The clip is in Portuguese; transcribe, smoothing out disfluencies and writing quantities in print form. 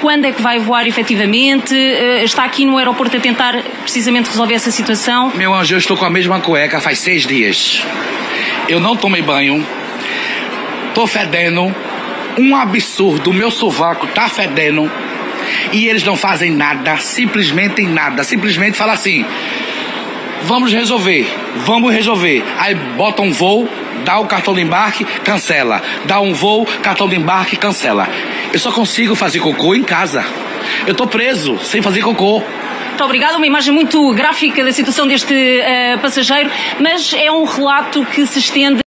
quando é que vai voar efetivamente? Está aqui no aeroporto a tentar precisamente resolver essa situação? Meu anjo, eu estou com a mesma cueca faz 6 dias. Eu não tomei banho. Tô fedendo. Um absurdo. O meu sovaco tá fedendo. E eles não fazem nada. Simplesmente nada. Simplesmente fala assim: vamos resolver. Aí bota um voo, dá o cartão de embarque, cancela. Dá um voo, cartão de embarque, cancela. Eu só consigo fazer cocô em casa. Eu tô preso, sem fazer cocô. Muito obrigada, uma imagem muito gráfica da situação deste passageiro, mas é um relato que se estende